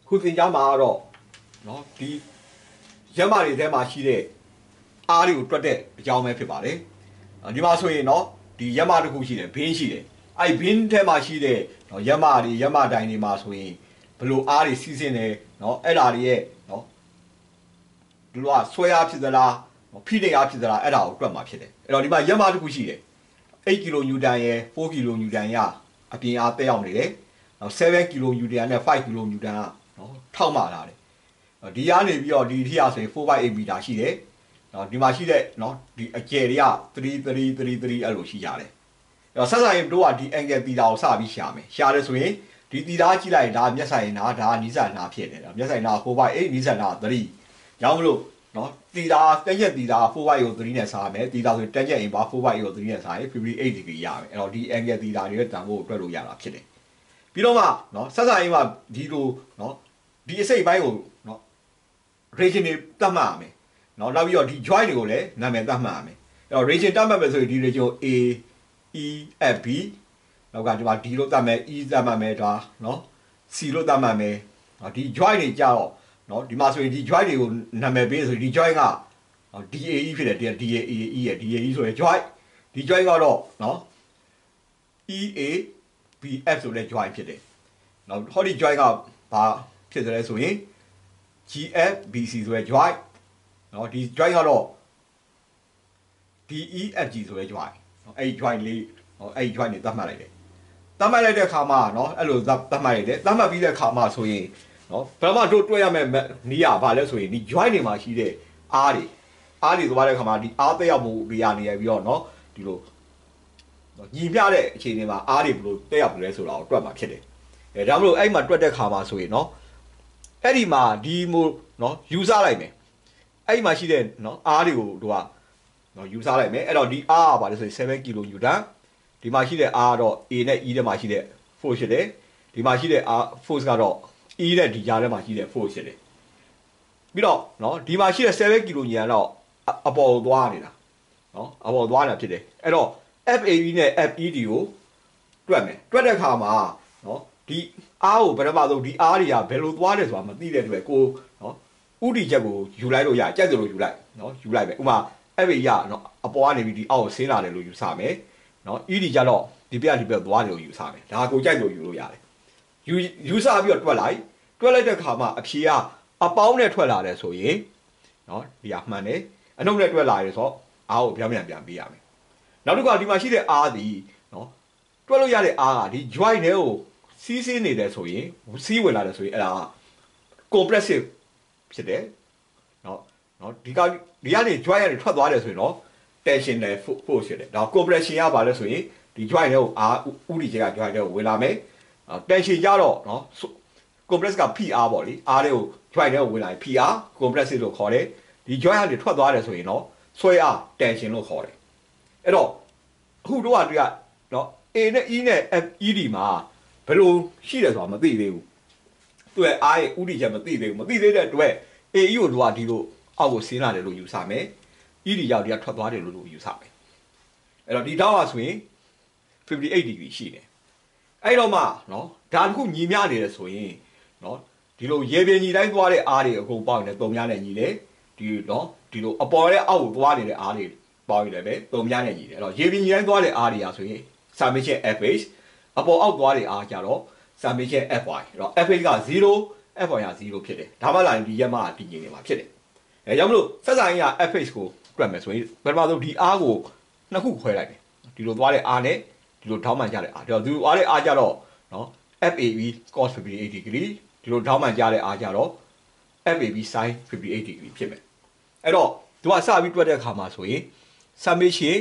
ခုသင်ကြားမှာတော့နော်ဒီရက်မတွေထဲမှာရှိတဲ့အားတွေကိုတွက်တဲ့အကြောင်းပဲဖြစ်ပါတယ်ဒီမှာဆိုရင်နော်ဒီရက်မတစ်ခုရှိတယ်ဘင်းရှိတယ်အဲ့ဘင်းထဲမှာရှိတဲ့ရက်မတွေရက်မတိုင်တွေမှာဆိုရင်ဘယ်လိုအားတွေစီးဆင်းနေနော်အဲ့ဒါတွေရဲ့နော်ဒီလိုကဆွဲအားဖြစ်သလားဖိနေအားဖြစ်သလားအဲ့ဒါကိုတွက်မှာဖြစ်တယ်အဲ့တော့ဒီမှာရက်မတစ်ခုရှိတယ်8ကီလိုနျူတန်ရဲ့4ကီလိုနျူတန်ရအပြင်အားတက်ရောက်နေတယ်နော်7ကီလိုနျူတန်နဲ့5ကီလိုနျူတန်ကနော်ထောက်မှလာတယ်ဒီကနေပြီးတော့ဒီအထိအားဆိုရင်4/8မီတာရှိတယ်နော်ဒီမှာရှိတဲ့နော်ဒီအကျယ်တွေက3 အဲ့လိုရှိကြတယ်အဲ့တော့ဆက်ဆိုင်တို့ကဒီ angle သီတာကိုစပြီးရှာမယ်ရှာတယ်ဆိုရင်ဒီသီတာကြည့်လိုက်ဒါမျက်ဆိုင်နာဒါနီးစပ်နာဖြစ်တယ်မျက်ဆိုင်နာ4/8နီးစပ်နာ3ရောင်းမလို့နော်သီတာတက်ရက်သီတာ4/8ကို3နဲ့စားမယ်သီတာဆိုတက်ရက်အိမ်ပါ4/8ကို3နဲ့စားရင်58 degree ရမယ်အဲ့တော့ဒီ angle သီတာတွေရဲ့တန်ဖိုးကိုတွက်လို့ရတာဖြစ်တယ်ပြီးတော့မှနော်ဆက်ဆိုင်မှာဒီလိုနော်ဒီအစိတ်ပိုင်းကိုနော် region တွေတတ်မှတ်ရမယ်နော်နောက်ပြီးတော့ဒီ joint တွေကိုလည်းနာမည်တတ်မှတ်ရမယ်အဲ့တော့ region တတ်မှတ်မယ်ဆိုရင်ဒီ region A E F B နောက်ကဒီမှာ D လို့တတ်မယ် E တတ်မှတ်မယ်ဒါနော် C လို့တတ်မှတ်မယ်ဒီ joint တွေကြတော့နော်ဒီမှာဆိုရင်ဒီ joint တွေကိုနာမည်ပေးဆိုရင်ဒီ joint က DAE ဖြစ်တယ် DAE ရဲ့ DAE ဆိုရင် joint ဒီ joint ကတော့နော် EABF ဆိုတဲ့ joint ဖြစ်တယ်နော်ဟောဒီ joint ကဘာဖြစ်တယ်လဲဆိုရင် GFBC ဆိုတဲ့ joint နော်ဒီ joint ကတော့ DEFG ဆိုတဲ့ joint နော်အဲ့ဒီ joint လေးနော်အဲ့ဒီ joint တွေသတ်မှတ်လိုက်တယ်သတ်မှတ်လိုက်တဲ့အခါမှာနော်အဲ့လိုသတ်မှတ်လိုက်တယ်သတ်မှတ်ပြီးတဲ့အခါမှာဆိုရင်နော်ဘယ်မှာတို့တွေ့ရမယ့်နီးရပါလဲဆိုရင်ဒီ joint တွေမှာရှိတဲ့အားတွေသွားတဲ့အခါမှာဒီအားတက်ရောက်မှုတွေရနေရပြီးတော့နော်ဒီလိုညီမျှတဲ့အခြေအနေမှာအားတွေဘယ်လိုတက်ရောက်ပြီလဲဆိုတာကိုတွက်မှာဖြစ်တယ်ဒါမှမဟုတ်အဲ့မှာတွက်တဲ့ခါမှာဆိုရင်နော်အဲ့ဒီမှာဒီမို့နော်ယူဆလိုက်မယ်အဲ့ဒီမှာရှိတဲ့နော်အားတွေကိုတို့ကနော်ယူဆလိုက်မယ်အဲ့တော့ဒီအားကပါလဲဆိုရင်7ကီလိုနျူတန်ဒီမှာရှိတဲ့အားကတော့ A နဲ့ E ထဲမှာရှိတဲ့ force ဖြစ်တယ်ဒီမှာရှိတဲ့အား force ကတော့ E နဲ့ D ကြားထဲမှာရှိတဲ့ force ဖြစ်တယ်ပြီးတော့နော်ဒီမှာရှိတဲ့7ကီလိုညံတော့အပေါ်ကိုသွားနေတာနော်အပေါ်သွားနေတာဖြစ်တယ်အဲ့တော့ FAB နဲ့ FED ကိုတွက်မယ်တွက်တဲ့အခါမှာနော်ဒီအားကိုပထမဆုံးဒီအားတွေကဘယ်လိုသွားတယ်ဆိုတာမသိတဲ့အတွက်ကိုနော်ဥတီချက်ကိုယူလိုက်လို့ရကြက်တယ်လို့ယူလိုက်နော်ယူလိုက်မယ်ဥပမာ FAB ရနော်အပေါ်ကနေပြီးဒီအောက်ကိုဆင်းလာတယ်လို့ယူဆမယ်နော် ED ကြတော့ဒီပြသွားတယ်လို့ယူဆမယ်ဒါကိုကြိုက်လို့ယူလို့ရတယ်ယူဆပြီးတော့တွက်လိုက်တဲ့အခါမှာအဖြေကအပေါင်းနဲ့ထွက်လာတယ်ဆိုရင်နော်ဒီကမှန်တယ်အနှုတ်နဲ့တွက်လာတယ်ဆိုတော့အားကိုပြန်ပေးရမယ်နောက်တစ်ခါဒီမှာရှိတဲ့အားသည်နော်တွက်လို့ရတဲ့အားကဒီ joint နဲ့ကိုစီးဆင်းနေတယ်ဆိုရင်စီးဝင်လာတယ်ဆိုရင်အဲ့ဒါ compressive ဖြစ်တယ်နော်ဒီကနေ joint ကနေထွက်သွားတယ်ဆိုရင်တော့ tension နဲ့ force ဖြစ်တယ်ဒါ compression ရပါလဲဆိုရင်ဒီ joint နဲ့ကိုအားဥတီချက်က joint နဲ့ကိုဝင်လာမယ် tension ကြတော့နော် compress က PR ပေါ့လေအားတွေကို joint နဲ့ကိုဝင်လာရင် PR compressive လို့ခေါ်တယ်ဒီ joint ကနေထွက်သွားတယ်ဆိုရင်တော့ဆွဲအား tension လို့ခေါ်တယ်အဲ့တော့အခုတော့ကနော် A နဲ့ E နဲ့ FED မှာဘယ်လိုရှိတယ်ဆိုတာမသိသေးဘူးသူရဲ့အားရဲ့ဥတီချက်မသိသေးတဲ့အတွက် AE ကိုတို့ကဒီလိုအောက်ကိုဆင်းလာတယ်လို့ယူဆမယ် ED ရောက်ဒီကထွက်သွားတယ်လို့ယူဆမယ်အဲ့တော့ဒီတောင်းပါဆိုရင်58 degree ရှိတယ်အဲ့တော့မှနော်ဒါတစ်ခုညီမျှနေတယ်ဆိုရင်နော်ဒီလိုရေပြင်ညီတိုင်းသွားတဲ့အားတွေအကုန်ပေါင်းနေတယ်3များနဲ့ညီတယ်ဒီနော်ဒီလိုအပေါ်ရဲ့အောက်ကိုသွားနေတဲ့အားတွေပေါင်းနေတယ်ပဲ3များနဲ့ညီတယ်အဲ့တော့ရေပြင်ညီတိုင်းသွားတဲ့အားတွေကဆိုရင် summation FH အပေါ်အောက်သွားတဲ့အားကြတော့ summation FY အဲ့တော့ FH က0 FY က0ဖြစ်တယ်ဒါမှလာရင်ဒီရက်မှတည်ငြိမ်နေမှာဖြစ်တယ်အဲကြောင့်မလို့ဆက်ဆိုင်က FH ကိုတွက်မယ်ဆိုရင်ပထမဆုံးဒီအားကိုနှစ်ခုခွဲလိုက်တယ်ဒီလိုသွားတဲ့အားနဲ့ဒီလိုထောင်းမှန်ကြတဲ့အားဒီလိုသွားတဲ့အားကြတော့နော် FAB cos 58 degree ဒီလိုထောင်းမှန်ကြတဲ့အားကြတော့ FAB sin 58 degree ဖြစ်မယ်အဲ့တော့သူကစပြီးတွက်တဲ့အခါမှာဆိုရင် summation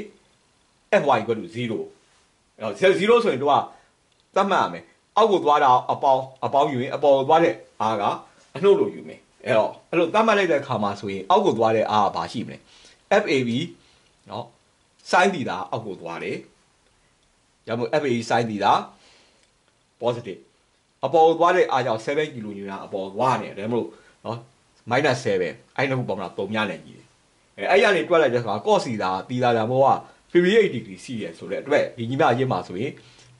FY = 0အဲ့တော့0ဆိုရင်သူကသတ်မှတ်ရမယ်အောက်ကိုသွားတာအပေါင်းယူရင်အပေါ်ကိုသွားတဲ့အားကအနှုတ်လို့ယူမယ်အဲ့လိုသတ်မှတ်လိုက်တဲ့အခါမှာဆိုရင်အောက်ကိုသွားတဲ့အားကဘာရှိမလဲ FAB နော် sin သီတာအောက်ကိုသွားတယ်ရမို့ FAB sin သီတာ positive အပေါ်ကိုသွားတဲ့အားကြောင့်7ကီလိုနျူတန်အပေါ်သွားနေတယ်ဒါမှမဟုတ်နော် -7 အဲ့နှစ်ခုပေါင်းတာ3ညနဲ့ညီတယ်အဲ့ရနေတွက်လိုက်တဲ့အခါ cos သီတာဒါမို့က58 degree ရှိရဆိုတဲ့အတွက်ဒီညီမရေးမှာဆိုရင်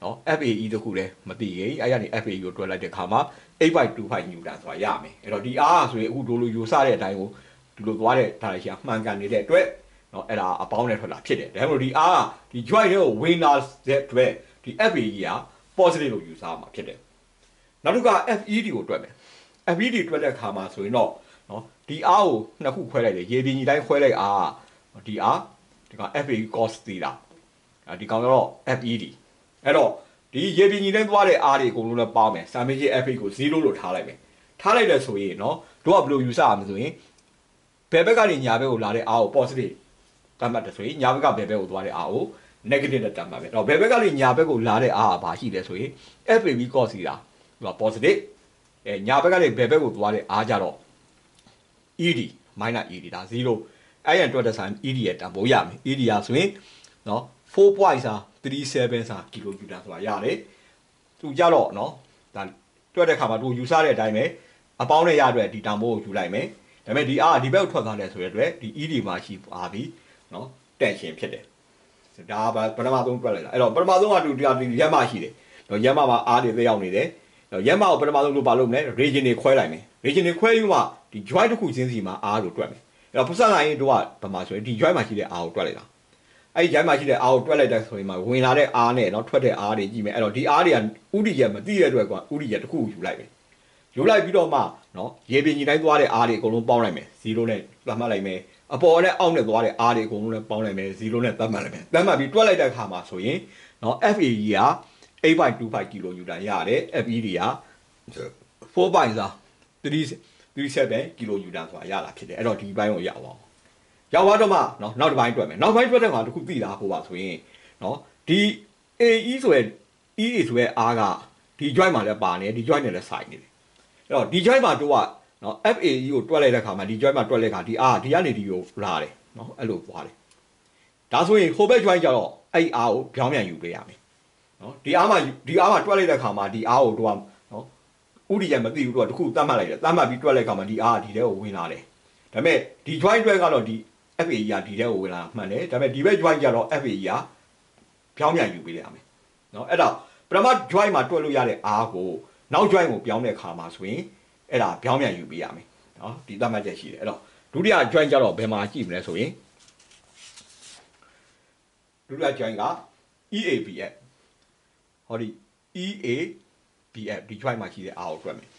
နော် FAE တခုလည်းမသိရင်အဲ့ရနေ FAE ကိုတွက်လိုက်တဲ့ခါမှာ8.25 Newton ဆိုတာရမယ်အဲ့တော့ဒီ R ဆိုရင်အခုတို့လိုယူဆတဲ့အတိုင်းကိုဒီလိုသွားတဲ့ဒါလည်းရှိမှန်ကန်နေတဲ့အတွက်နော်အဲ့ဒါအပေါင်းနဲ့ထွက်လာဖြစ်တယ်ဒါကြောင့်ဒီ R ဒီ joint ကို winner တဲ့အတွက်ဒီ FAE က positive လို့ယူဆမှာဖြစ်တယ်နောက်တစ်ခါ FED ကိုတွက်မယ် FED တွက်တဲ့ခါမှာဆိုရင်တော့နော်ဒီ R ကိုနှစ်ခုခွဲလိုက်တယ်ရေပြင်ကြီးတိုင်းခွဲလိုက် R ဒီ R ဒီကောင် FAE cos theta ဒီကောင်ကတော့ FED အဲ့တော့ဒီရေပြင်ကြီးတိုင်းသွားတဲ့ R တွေအကုန်လုံးလည်းပေါင်းမယ် summation FA ကို0လို့ထားလိုက်မယ်ထားလိုက်တယ်ဆိုရင်နော်တို့ကဘယ်လိုယူဆရမလဲဆိုရင်ဘယ်ဘက်ကနေညာဘက်ကိုလာတဲ့ R ကို positive တတ်မှတ်တယ်ဆိုရင်ညာဘက်ကဘယ်ဘက်ကိုသွားတဲ့ R ကို negative နဲ့တတ်မှတ်မယ်တော့ဘယ်ဘက်ကကနေညာဘက်ကိုလာတဲ့ R ကဘာရှိလဲဆိုရင် FAB cos theta သူက positive ညာဘက်ကနေဘယ်ဘက်ကိုသွားတဲ့ R ကြတော့ ED minus ED ဒါ0အဲ့ရန်တွက်တဲ့ဆိုင် ED ရဲ့တန်ဖိုးရမယ် ED ရဆိုရင်နော်4.37စာကီလိုယူတာဆိုတာရတယ်သူကြတော့နော်ဒါတွက်တဲ့ခါမှာသူယူဆတဲ့အတိုင်းပဲအပေါင်းနဲ့ရအတွက်ဒီတန်ဖိုးကိုယူလိုက်မယ်ဒါပေမဲ့ဒီ R ဒီဘက်ကိုထွက်သွားတယ်ဆိုတဲ့အတွက်ဒီ ED မှာရှိပါပြီနော်တက်ရှင်ဖြစ်တယ်ဒါပထမဆုံးတွက်လိုက်တာအဲ့တော့ပထမဆုံးကသူဒီရက်မှရှိတယ်တော့ရက်မှမှာ R တွေသက်ရောက်နေတယ်တော့ရက်မှကိုပထမဆုံးလို့ဘာလုပ်မလဲ region တွေခွဲလိုက်မယ် region တွေခွဲယူမှဒီ joint တစ်ခုချင်းစီမှာ R လို့တွက်မယ်အဲ့တော့ပတ်စံလိုက်ရင်တို့ကဘာမှဆိုရင်ဒီ joint မှာရှိတဲ့ R ကိုတွက်လိုက်တာအဲ့ဒီ joint မှာရှိတဲ့ R ကိုတွက်လိုက်တဲ့ဆိုရင်မှဝင်လာတဲ့ R နဲ့เนาะထွက်တဲ့ R တွေကြည့်မယ်အဲ့တော့ဒီ R တွေကဥဒိယမသိတဲ့အတွက်ကွာဥဒိယတစ်ခုကိုယူလိုက်မယ်ယူလိုက်ပြီးတော့မှเนาะရေပြင်ကြီးတိုင်းသွားတဲ့ R တွေအကုန်လုံးပေါင်းလိုက်မယ်0နဲ့သတ်မှတ်လိုက်မယ်အပေါ်နဲ့အောက်နဲ့သွားတဲ့ R တွေအကုန်လုံးလည်းပေါင်းလိုက်မယ်0နဲ့သတ်မှတ်လိုက်မယ်သတ်မှတ်ပြီးတွက်လိုက်တဲ့အခါမှာဆိုရင်เนาะ FAE က 8.25 ကီလိုနျူတန်ရတယ် FED က4.37 ကီလိုနျူတန်ဆိုတာရတာဖြစ်တယ်အဲ့တော့ဒီဘိုင်းကိုရောက်အောင်ရောက်သွားတော့မှเนาะနောက်တစ်ပိုင်းတွက်မယ်နောက်ပိုင်းတွက်တဲ့မှာတစ်ခုသိတာဟိုပါဆိုရင်เนาะဒီ AE ဆိုရယ် EA ဆိုရယ် R ကဒီ joint မှာလည်းပါနေတယ်ဒီ joint နဲ့လည်းဆိုင်နေတယ်အဲ့တော့ဒီ joint မှာတို့ကเนาะ FAE ကိုတွက်လိုက်တဲ့ခါမှာဒီ joint မှာတွက်လိုက်ခါဒီ R ဒီကနေဒီကိုလာတယ်เนาะအဲ့လိုသွားတယ်ဒါဆိုရင်ဟိုဘက် joint ကျတော့အဲ့ R ကိုပြောင်းပြန်ယူပေးရမယ်เนาะဒီ R မှာတွက်လိုက်တဲ့ခါမှာဒီ R ကိုတို့ကเนาะဥဒိယမသိဘူးတို့ကတခုသတ်မှတ်လိုက်တယ်သတ်မှတ်ပြီးတွက်လိုက်ခါမှာဒီ R ဒီထဲကိုဝင်လာတယ်ဒါပေမဲ့ဒီ joint တွက်ကတော့ဒီ FAE ကဒီထဲကိုဝင်လာမှန်တယ်ဒါပေမဲ့ဒီဘက် joint ကျတော့ FAE ကပြောင်းပြန်ယူပေးရမယ်เนาะအဲ့တော့ပထမ joint မှာတွက်လို့ရတဲ့ R ကိုနောက် joint ကိုပြောင်းတဲ့အခါမှာဆိုရင်အဲ့ဒါပြောင်းပြန်ယူပေးရမယ်เนาะဒီသတ်မှတ်ချက်ရှိတယ်အဲ့တော့ဒုတိယ joint ကျတော့ဘယ်မှာကြည့်မလဲဆိုရင်ဒုတိယ joint က EABF ဟောဒီ EABF ဒီ joint မှာရှိတဲ့ R ကိုတွက်မယ်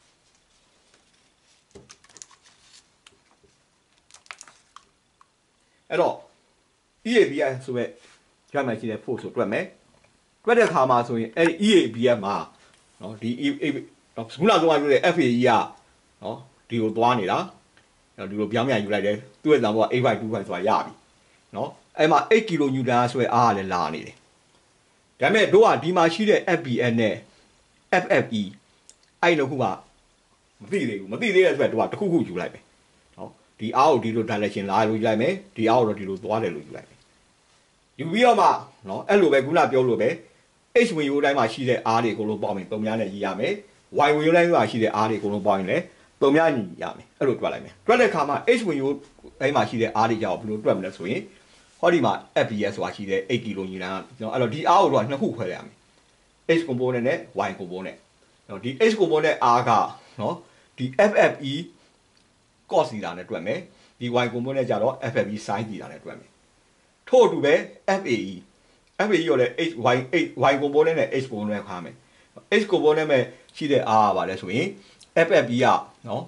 အဲ့တော့ EABF ဆိုရက်ကြိုက်မှရှိတဲ့ force ကိုတွက်မယ်တွက်တဲ့အခါမှာဆိုရင်အဲ့ EABF မှာเนาะဒီခုနကပြောတဲ့ FAE ကเนาะဒီကိုသွားနေတာအဲ့ဒီလိုပြောင်းပြန်ယူလိုက်တယ်သူ့ရဲ့တန်ဖိုးက 8.25 ဆိုတာရပြီเนาะအဲ့မှာ8ကီလိုနျူတန်ဆိုရယ်အားကလည်းလာနေတယ်ဒါပေမဲ့တို့ကဒီမှာရှိတဲ့ FBN နဲ့ FFE အဲ့လိုခုကမသိသေးဘူးမသိသေးတဲ့အတွက်တို့ကတစ်ခုခုယူလိုက်ပဲเนาะဒီအားကိုဒီလို direction လာလို့ယူလိုက်မယ်ဒီအားကိုတော့ဒီလိုသွားတယ်လို့ယူလိုက်မယ်ယူပြီးတော့မှเนาะအဲ့လိုပဲခုနပြောလို့ပဲ H ဝင်ရိုးတိုင်းမှာရှိတဲ့ R တွေအကုန်လုံးပေါင်းရင်3များနဲ့ရေးရမယ် Y ဝင်ရိုးတိုင်းမှာရှိတဲ့ R တွေအကုန်လုံးပေါင်းရင်လည်း3များညီရမယ်အဲ့လိုတွက်လိုက်မယ်တွက်တဲ့အခါမှာ H ဝင်ရိုးတိုင်းမှာရှိတဲ့ R တွေကြောင့်ဘယ်လိုတွက်မလဲဆိုရင်ဟောဒီမှာ FBS ဆိုတာရှိတဲ့8ကီလိုညီတန်เนาะအဲ့တော့ဒီ R ကိုတော့နှစ်ခုခွဲရမယ် H component နဲ့ Y component เนาะဒီ H component R ကเนาะဒီ FFE cos theta နဲ့တွက်မယ်ဒီ Y component ကြတော့ FFE sin theta နဲ့တွက်မယ်ထို့အတူပဲ FAE ရောလည်း Y component နဲ့ H component ခါမယ် H component မဲ့ရှိတဲ့ R ပါလဲဆိုရင် FFE ကเนาะ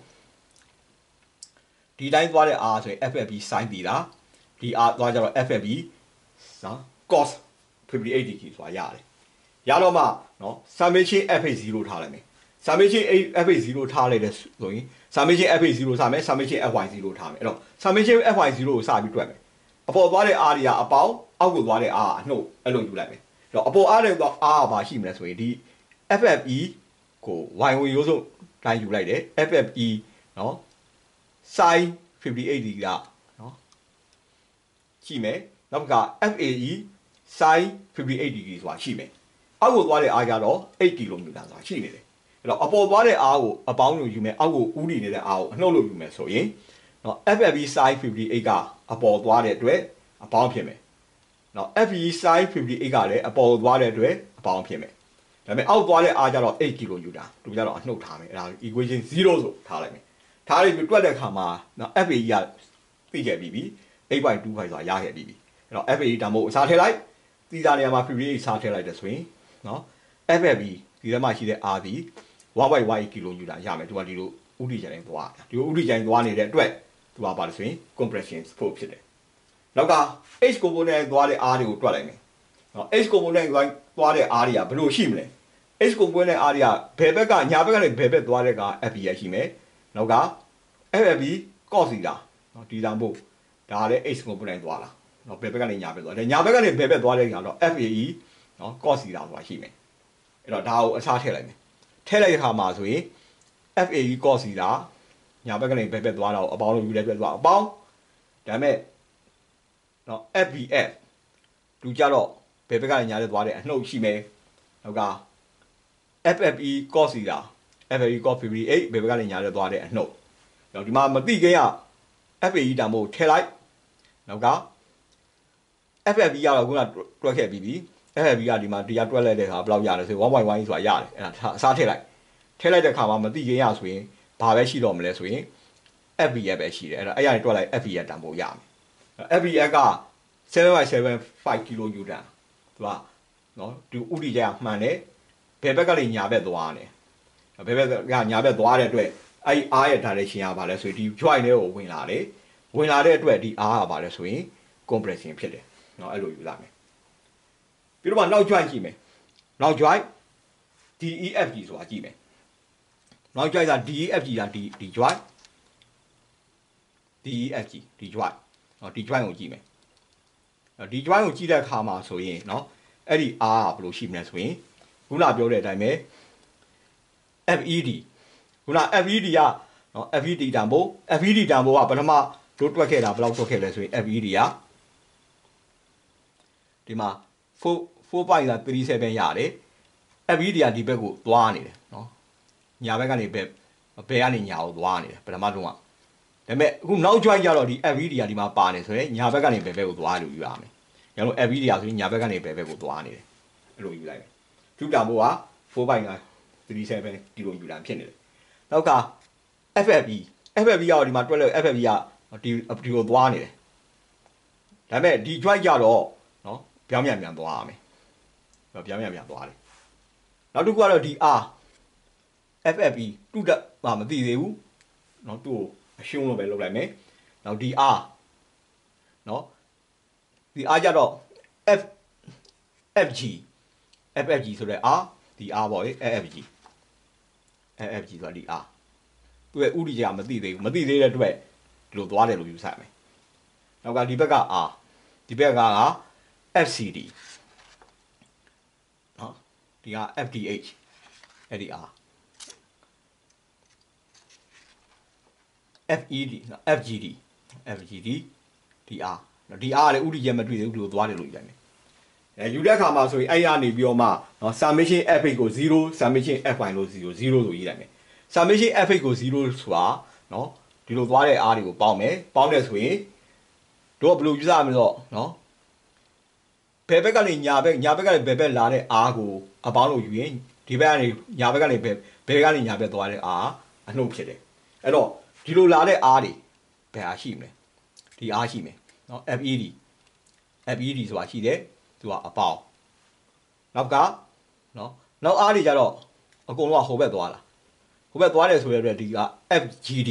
ဒီတိုင်းသွားတဲ့ R ဆိုရင် FFE sin theta ဒီ R သွားကြတော့ FFE နော် cos 58 degree ဆိုတာရတယ်ရတော့မှเนาะ summation FH0 ထားလိုက်မယ် summation FH0 ထားလိုက်တဲ့ဆိုရင် summation FH0 စမယ် summation FY0 ထားမယ်အဲ့တော့ summation FY0 ကိုစပြီးတွက်မယ်အပေါ်သွားတဲ့ R တွေကအပေါင်းအောက်ကိုသွားတဲ့ R အနှုတ်အဲ့လိုယူလိုက်မယ်အဲ့တော့အပေါ် R တွေတော့ R ကဘာရှိမလဲဆိုရင်ဒီ FFE ကို Y ဝင်ရိုးစုံတိုင်းယူလိုက်တယ် FFE เนาะ sin 58 degree ကเนาะရှိမယ်နောက်က FAE sin 58 degree ဆိုတာရှိမယ်အောက်ကိုသွားတဲ့ R ကတော့8ကီလိုမီတာဆိုတာရှိနေတယ်အဲ့တော့အပေါ်သွားတဲ့ R ကိုအပေါင်းလို့ယူမယ်အောက်ကိုဥတည်နေတဲ့ R ကိုအနှုတ်လို့ယူမယ်ဆိုရင်เนาะ FFE sin 58 ကအပေါ်သွားတဲ့အတွက်အပေါင်းဖြစ်မယ်နော် FE sin 58ကလည်းအပေါ်သွားတဲ့အတွက်အပေါင်းဖြစ်မယ်ဒါပေမဲ့အောက်သွားတဲ့အားကြတော့8 kN သူကြတော့အနှုတ်ထားမယ်အဲ့ဒါ equation 0ဆိုထားလိုက်မယ်ထားလိုက်ပြီးတွက်တဲ့အခါမှာနော် FAE ကသိခဲ့ပြီးပြီ 8.25 ဆိုတာရခဲ့ပြီးပြီအဲ့တော့ FAE တန်ဖိုးအစားထည့်လိုက်တီတာနေရာမှာ 58 စားထည့်လိုက်တဲ့ဆိုရင်နော် FFB ဒီထဲမှာရှိတဲ့ R ဒီ 1.1 kN ရမယ်သူကဒီလိုဥဒိချိုင်သွားဒီလိုဥဒိချိုင်သွားနေတဲ့အတွက်သူကပါလို့ဆိုရင် compression ဖို့ဖြစ်တယ်နောက်က H component သွားတဲ့ R တွေကိုတွက်လိုက်မယ်နော် H component သွားတဲ့ R တွေကဘယ်လိုရှိမလဲ H component R တွေကဘယ်ဘက်ကညာဘက်ကနေဘယ်ဘက်သွားတဲ့က FB ရရှိမယ်နောက်က FFB cos စီတာနော်ဒီတန်ဖို့ဒါလည်း H component သွားတာနော်ဘယ်ဘက်ကနေညာဘက်သွားတယ်ညာဘက်ကနေဘယ်ဘက်သွားတဲ့ကတော့ FAE နော် cos စီတာဆိုတာရှိမယ်အဲ့တော့ဒါကိုအစားထည့်လိုက်မယ်ထည့်လိုက်တဲ့အခါမှာဆိုရင် FAE cos စီတာညာဘက်ကနေဘယ်ဘက်သွားတာကိုအပေါင်းလို့ယူလိုက်ပြသွားအပေါင်းဒါပေမဲ့နော် FBF သူကြတော့ဘယ်ဘက်ကနေညာတဲ့သွားတဲ့အနှုတ်ရှိမယ်နောက်က FFE cos စီတာ FFE cos 58ဘယ်ဘက်ကနေညာတဲ့သွားတဲ့အနှုတ်တော့ဒီမှာမသိခင်က FAE တန်ဖို့ထည့်လိုက်နောက်က FFB ကတော့ခုနတွက်ခဲ့ပြီးပြီ FFB ကဒီမှာတရားတွက်လိုက်တဲ့အခါဘယ်လောက်ရလဲဆိုရင် 1.1 ဆိုတာရတယ်အဲ့ဒါအစားထည့်လိုက်တဲ့အခါမှာမသိခင်ရဆိုရင်ဘာပဲရှိတော့မလဲဆိုရင် FBF ပဲရှိတယ်အဲ့ဒါအဲ့ရနေတွက်လိုက် FBF တန်ဖို့ရမယ် FBF က 7.75 kN သူကနော်ဒီဥဒိကျမှန်တယ်ဘယ်ဘက်ကလေးညာဘက်သွားတယ်ဘယ်ဘက်ကညာဘက်သွားတဲ့အတွက်အဲ့အားရဲ့ direction ကဘာလဲဆိုရင်ဒီ joint တွေကိုဝင်လာတဲ့အတွက်ဒီအားကဘာလဲဆိုရင် compression ဖြစ်တယ်နော်အဲ့လိုယူလာမယ်ပြီးတော့နောက် joint ကြည့်မယ်နောက် joint DEFG ဆိုတာကြည့်မယ်နောက် joint က DEFG ကဒီ joint DEFG ဒီ joint နော်ဒီ joint ကိုကြည့်မယ်ဒီ joint ကိုကြည့်တဲ့အခါမှာဆိုရင်နော်အဲ့ဒီ R ကဘယ်လိုရှိမလဲဆိုရင်ခုနပြောတဲ့အတိုင်းပဲ FED ခုန FED ကနော် FED တန်ဖိုး FED တန်ဖိုးကပထမတို့တွက်ခဲ့တာဘယ်လောက်တွက်ခဲ့လဲဆိုရင် FED ကဒီမှာ4.37ရတယ် FED ကဒီဘက်ကိုသွားနေတယ်နော်ညာဘက်ကနေဘယ်ကနေညာကိုသွားနေတယ်ပထမတုန်းကဒါပေမဲ့အခုနောက် joint ကြတော့ဒီ FED ကဒီမှာပါနေဆိုရင်ညာဘက်ကနေဘယ်ဘက်ကိုသွားလို့ယူရမယ်ညလို့ FED ကဆိုရင်ညာဘက်ကနေဘယ်ဘက်ကိုသွားနေတယ်အဲ့လိုယူလိုက်မယ်သူ့တန်ဖိုးက4.37 kN ဖြစ်နေတယ်နောက်က FFB ကတော့ဒီမှာတွက်လို့ FFB ကဒီကိုသွားနေတယ်ဒါပေမဲ့ဒီ joint ကြတော့နော်ပြောင်းပြန်သွားရမယ်ပြောင်းပြန်သွားတယ်နောက်တစ်ခုကတော့ဒီ R FFB တူတက်မသိသေးဘူးနော်သူ့ကိုအရှုံးလို့ပဲလုပ်လိုက်မယ်နောက်ဒီ R နော်ဒီ R ကြတော့ FFG ဆိုတဲ့ R ဒီ R ပေါ့လေ FFG ဆိုတာဒီ R သူ့ရဲ့ဥဒိကျမသိသေးဘူးမသိသေးတဲ့အတွက်ဒီလိုသွားတယ်လို့ယူဆမယ်နောက်ကဒီဘက်က R ဒီဘက်က FCD နော်ဒီက FDH အဲ့ဒီ R FED FGD ဒီ R နော်ဒီ R ကလည်းဥဒိကျမတွေ့သေးဘူးဒီလိုသွားတယ်လို့ယူလိုက်မယ်ယူတဲ့အခါမှာဆိုရင်အဲ့ရနေပြီးတော့မှနော် summation f8 ကို0 summation f5 လို့0ဆိုရေးလိုက်မယ် summation f8 ကို0ဆိုတာနော်ဒီလိုသွားတဲ့ R တွေကိုပေါင်းမယ်ပေါင်းတယ်ဆိုရင်တို့ဘယ်လိုယူဆမလဲတော့နော်ဘယ်ဘက်ကနေညာဘက်ကနေဘယ်ဘက်လာတဲ့ R ကိုအပေါင်းလို့ယူရင်ဒီဘက်ကနေညာဘက်ကနေဘယ်ကနေညာဘက်သွားတဲ့ R အနှုတ်ဖြစ်တယ်အဲ့တော့ဒီလိုလာတဲ့ R တွေဘယ်အားရှိမလဲဒီ R ရှိမယ်နော် FED ဆိုတာရှိတယ်သူကအပေါင်းနောက်ကနော်နောက် R တွေကြတော့အကုန်လုံးကဟိုဘက်သွားလာဟိုဘက်သွားတယ်ဆိုရတဲ့ဒီက FGD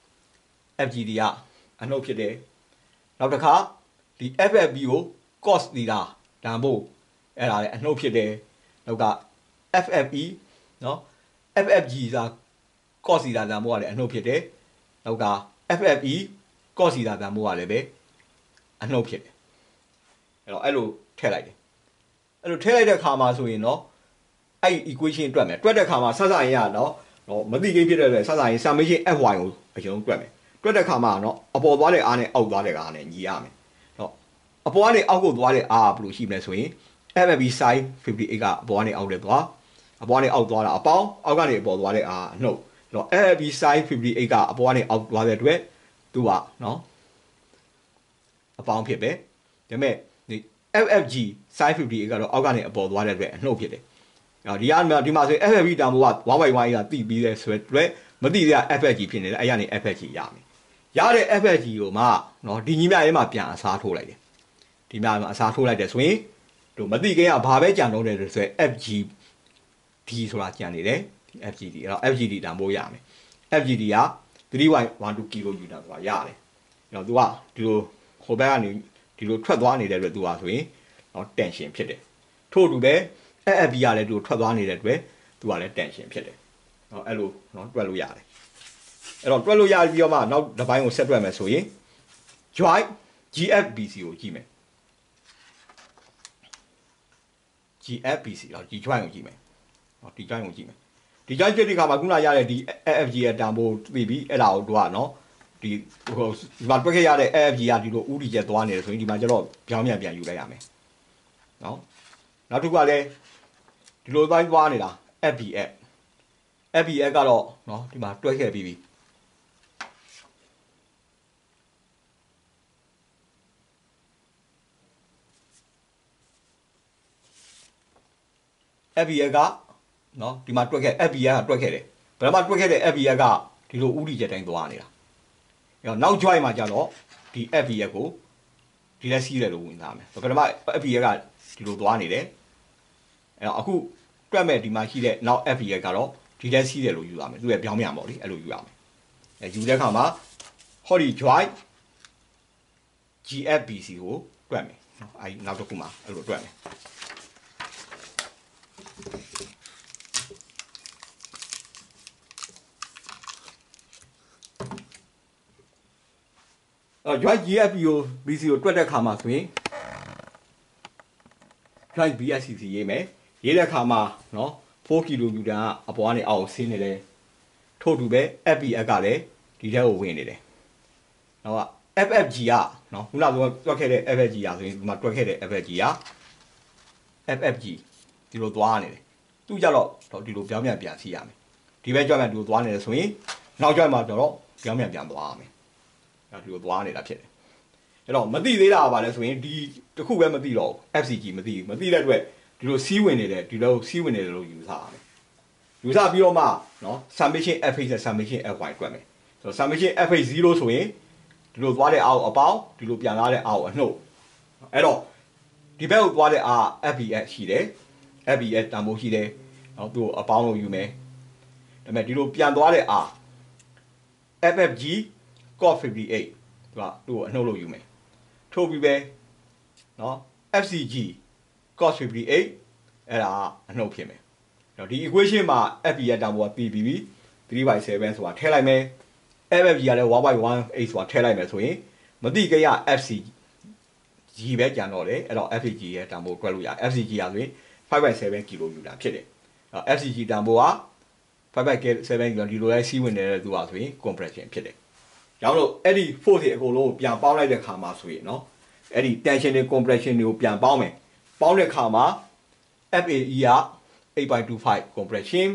ကအနှုတ်ဖြစ်တယ်နောက်တစ်ခါဒီ FFB ကို cos နေတာတန်ဖို့အဲ့ဒါလည်းအနှုတ်ဖြစ်တယ်နောက်က FFE နော် FFG ဆိုတာ cos နေတာတန်ဖို့ကလည်းအနှုတ်ဖြစ်တယ်နောက်က FFE cos နေတာတန်ဖို့ကလည်းပဲအနှုတ်ဖြစ်တယ်အဲ့လိုထည့်လိုက်တယ်အဲ့လိုထည့်လိုက်တဲ့အခါမှာဆိုရင်တော့အဲ့ equation တွက်မယ်တွက်တဲ့အခါမှာစစရင်ရနော်မသိကိဖြစ်တဲ့အတွက်စစရင် summation fy ကိုအရင်ဆုံးတွက်မယ်တွက်တဲ့အခါမှာနော်အပေါ်သွားတဲ့အားနဲ့အောက်သွားတဲ့အားနဲ့ညီရမယ်နော်အပေါ်ကနေအောက်ကိုသွားတဲ့အားဘယ်လိုရှိမလဲဆိုရင် FFB sin 58ကအပေါ်ကနေအောက်လဲသွားအပေါ်ကနေအောက်သွားတာအပေါင်းအောက်ကနေအပေါ်သွားတဲ့အားအနှုတ်အဲ့တော့ FFB sin 58ကအပေါ်ကနေအောက်သွားတဲ့အတွက်သူကနော်အပေါင်းဖြစ်ပဲဒါပေမဲ့ဒီ FFG sin 50ကတော့အောက်ကနေအပေါ်သွားတဲ့အတွက်အနှုတ်ဖြစ်တယ်။ဒီမှာဆိုရင် FFG တန်ဖိုးက 1/1 ကတိပြီးတဲ့ဆိုတော့မတိတဲ့ FFG ဖြစ်နေတယ်အဲ့ရနေ FFG ရမယ်။ရတဲ့ FFG ကိုမှနော်ဒီညီမရဲမှာပြန်အစားထိုးလိုက်တယ်။ဒီမှာအစားထိုးလိုက်တယ်ဆိုရင်တို့မတိခင်ကဘာပဲကြံတော့တယ်ဆိုရင် FGD ဆိုတာကြံနေတယ်ဒီ FGD အဲ့တော့ FGD တန်ဖိုးရမယ်။ FGD က 3.12 kilo newton ဆိုတာရတယ်။အဲ့တော့ तू ကဒီလိုဟိုဘက်ကနေဒီလိုထွက်သွားနေတဲ့အတွက် तू ဟာဆိုရင်နော် tension ဖြစ်တယ်။ထို့အတူပဲ FFB ကလည်း तू ထွက်သွားနေတဲ့အတွက် तू ကလည်း tension ဖြစ်တယ်။နော်အဲ့လိုနော်တွက်လို့ရတယ်။အဲ့တော့တွက်လို့ရပြီးတော့မှနောက်တစ်ပိုင်းကိုဆက်တွက်မယ်ဆိုရင် joint GFBC ကိုကြည့်မယ်။ GFBC တော့ဒီ joint ကိုကြည့်မယ်။နော်ဒီ joint ကိုကြည့်မယ်။ဒီ joint ဖြစ်တဲ့အခါမှာခုနရတဲ့ဒီ FFG ရဲ့တန်ဖိုးသိပြီးအဲ့ဒါကိုတို့ကနော်ဒီမှာတွက်ခဲ့ရတဲ့ FFG ကဒီလိုဥတီချက်သွားနေတယ်ဆိုရင်ဒီမှာကျတော့ပြောင်းပြန်ယူလိုက်ရမယ်။နော်နောက်တစ်ခုကလည်းဒီလိုတိုင်းသွားနေတာ FBF ကတော့နော်ဒီမှာတွက်ခဲ့ပြီးပြီFBF ကနော်ဒီမှာတွက်ခဲ့ FBF ကတွက်ခဲ့တယ်ဘယ်မှာတွက်ခဲ့တဲ့ FBF ကဒီလိုဥတီချက်တိုင်းသွားနေတာအဲ့တော့နောက် joint မှာကျတော့ဒီ FBF ကိုဒီလက်စီးတယ်လို့ဝင်သားမယ်ပထမ FBF ကဒီလိုသွားနေတယ်အဲ့တော့အခုတွက်မဲ့ဒီမှာရှိတဲ့နောက် FBF ကတော့ဒီလက်စီးတယ်လို့ယူရမယ်သူရဲ့ပြောင်းပြန်ပေါ့လေအဲ့လိုယူရမယ်အဲယူတဲ့အခါမှာဟောဒီ joint GFBC ကိုတွက်မယ်နော်အဲဒီနောက်တစ်ခုမှာအဲ့လိုတွက်မယ်joint GFB ကို BC ကိုတွက်တဲ့အခါမှာဆိုရင် joint BSCC ရေးမယ်ရေးတဲ့အခါမှာနော်4 kilo newton ကအပေါ်ကနေအောက်ဆင်းနေတယ်ထို့တူပဲ FBF ကလည်းဒီထဲကိုဝင်နေတယ်နောက်က FFG ကနော်ခုနကတွက်ခဲ့တဲ့ FFG ကဆိုရင်ဒီမှာတွက်ခဲ့တဲ့ FFG က FFG ဒီလိုသွားနေတယ်သူကြတော့ဒီလိုပြောင်းပြန်စီရမယ်ဒီဘက်ကြွမှဒီလိုသွားနေတယ်ဆိုရင်နောက်ကြွမှတော့ပြောင်းပြန်သွားရမယ်ဒီလိုသွားနေတာဖြစ်တယ်အဲ့တော့မသိသေးတာပါလဲဆိုရင်ဒီတစ်ခုပဲမသိတော့ FCG မသိတဲ့အတွက်ဒီလိုစီးဝင်နေတယ်ဒီလိုစီးဝင်နေတယ်လို့ယူဆရမယ်ယူဆပြီးတော့မှနော် summation FH နဲ့ summation FY တွက်မယ်ဆိုတော့ summation FH 0ဆိုရင်ဒီလိုသွားတဲ့အောက်အပေါင်းဒီလိုပြန်လာတဲ့အောက်အနှုတ်အဲ့တော့ဒီဘက်ကိုသွားတဲ့အာ FBS ရှိတယ် FBS တန်ဖိုးရှိတယ်နော်သူ့ကိုအပေါင်းလို့ယူမယ်ဒါပေမဲ့ဒီလိုပြန်သွားတဲ့အာ FFG cos 58သူ့ကိုအနှုတ်လို့ယူမယ်ထို့ပြီးပဲနော် FCG cos 58အဲ့ဒါအနှုတ်ဖြစ်မယ်အဲ့တော့ဒီ equation မှာ FBS တန်ဖိုးကပြီးပြီ3/7ဆိုတာထည့်လိုက်မယ် FFG ကလည်း 1/1 ဆိုတာထည့်လိုက်မယ်ဆိုရင်မတိကြရ FCG ပဲကြံတော့တယ်အဲ့တော့ FCG ရဲ့တန်ဖိုးတွက်လို့ရ FCG ရဆိုရင် 5/7 kilo newton ဖြစ်တယ်အဲ့တော့ FCG တန်ဖိုးက 5/7 kilo ဒီလိုလဲစီးဝင်နေတဲ့သူပါဆိုရင် compression ဖြစ်တယ်ကြောင့်လို့အဲ့ဒီ force တွေအကုန်လုံးကိုပြန်ပေါင်းလိုက်တဲ့ခါမှာဆိုရင်เนาะအဲ့ဒီ tension တွေ compression တွေကိုပြန်ပေါင်းမယ်ပေါင်းတဲ့ခါမှာ FAE က 8.25 compression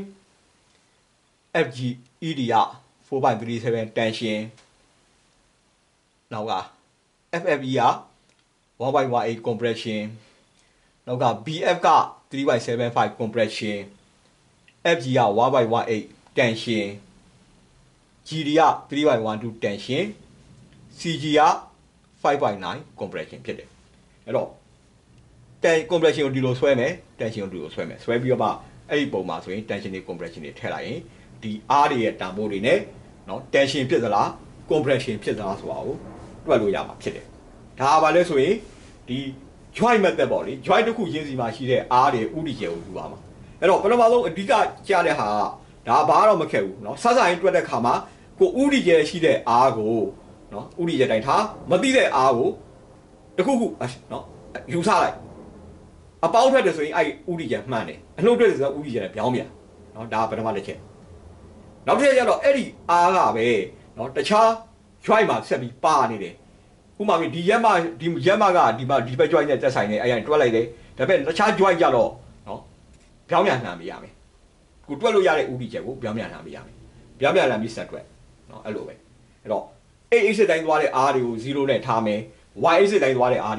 FGED က 4.37 tension နောက်က FFE က 1.18 compression နောက်က BF က 3.75 compression FG က 1.18 tension GD က 3.12 tension CG က 5.9 compression ဖြစ်တယ်အဲ့တော့ compression ကိုဒီလိုဆွဲမယ် tension ကိုဒီလိုဆွဲမယ်ဆွဲပြီးတော့မှအဲ့ဒီပုံမှာဆိုရင် tension တွေ compression တွေထည့်လိုက်ရင်ဒီ R တွေရဲ့တန်ဖိုးတွေနဲ့เนาะ tension ဖြစ်သလား compression ဖြစ်သလားဆိုတာကိုတွက်လို့ရမှာဖြစ်တယ်ဒါပါလဲဆိုရင်ဒီ joint method ပေါ့လေ joint တစ်ခုရင်းစီမှာရှိတဲ့ R တွေဥတီကျယ်ကိုယူပါမှာအဲ့တော့ပထမဆုံးအဓိကကြားတဲ့ဟာဒါဘာတော့မခက်ဘူးเนาะစစရင်တွက်တဲ့ခါမှာကိုဥတီကျယ်ရှိတဲ့ R ကိုเนาะဥတီကျယ်တိုင်းထားမသိတဲ့ R ကိုတစ်ခုခုเนาะယူဆလိုက်အပေါင်းထွက်တယ်ဆိုရင်အဲ့ဥတီကျယ်မှန်တယ်အနှုတ်ထွက်တယ်ဆိုတော့ဥတီကျယ်နဲ့ပြောင်းပြန်เนาะဒါပထမတစ်ချက်နောက်တစ်ချက်ကျတော့အဲ့ဒီ R ကပဲเนาะတခြား joint မှာဆက်ပြီးပါနေတယ်ဥပမာဒီရက်မကဒီဘက် joint နဲ့တက်ဆိုင်နေအဲ့ရတွက်လိုက်တယ်ဒါပေမဲ့တခြား joint ကြတော့เนาะပြောင်းပြန်နှံပေးရမယ်ကိုတွက်လို့ရတဲ့ဥတီကျယ်ကိုပြောင်းပြန်နှံပေးရမယ်ပြောင်းပြန်နှံပြီးဆက်တွက်เนาะအဲ့လိုပဲအဲ့တော့ A အစ်စ်တိုင်းသွားတဲ့ R တွေကို0နဲ့ထားမယ် Y အစ်စ်တိုင်းသွားတဲ့ R တွေကို